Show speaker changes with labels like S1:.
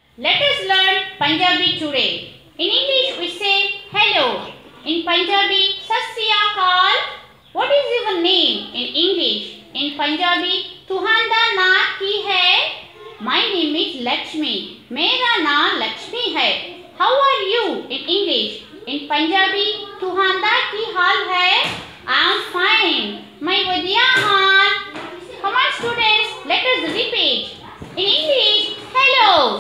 S1: Let us learn Punjabi today. In English we say hello. In Punjabi, Sat Sri Akal. What is your name in English? In Punjabi, Tuhanda na ki hai? My name is Lakshmi. Mera naam Lakshmi hai. How are you in English? In Punjabi, Tuhanda ki hal hai? I am fine. Mai vadiya haal. Come on students, let us repeat. In English, hello.